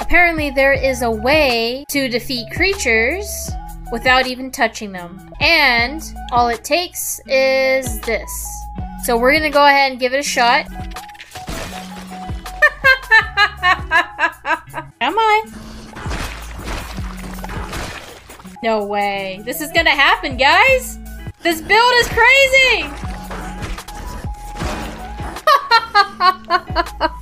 Apparently there is a way to defeat creatures without even touching them. And all it takes is this. So we're gonna go ahead and give it a shot. Am I? No way. This is gonna happen, guys! This build is crazy!